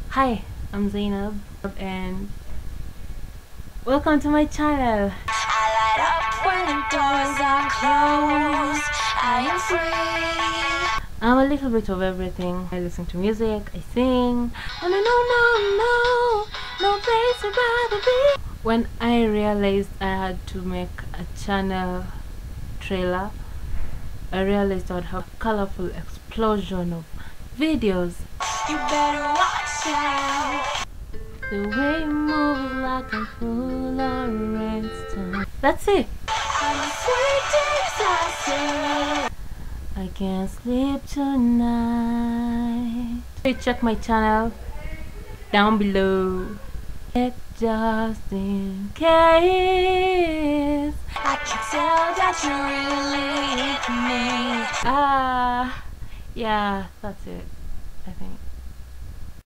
Hi, I'm Zainab and welcome to my channel. I light up when the doors are closed. I am free. I'm a little bit of everything. I listen to music, I sing, and I no place I'd rather be. When I realized I had to make a channel trailer, I realized I would have a colorful explosion of videos. You better watch out. The way you move is like a full of redstone. That's it. I'm a sweet disaster. I can't sleep tonight. Please check my channel down below. Just in case. I can tell that you really need me. Yeah, that's it, I think.